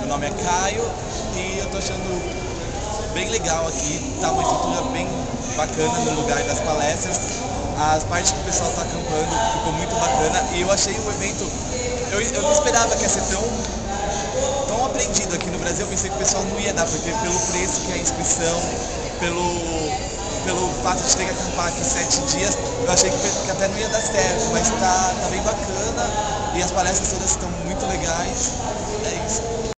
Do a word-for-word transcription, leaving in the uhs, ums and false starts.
nome é Caio e eu tô achando bem legal aqui, tá uma estrutura bem bacana no lugar das palestras. As partes que o pessoal tá acampando ficou muito bacana e eu achei o evento, eu, eu não esperava que ia ser tão, tão aprendido aqui no Brasil. Eu pensei que o pessoal não ia dar, porque pelo preço que é a inscrição, pelo, pelo fato de ter que acampar aqui sete dias, eu achei que, que até não ia dar certo, mas tá, tá bem bacana e as palestras todas estão muito legais. É isso.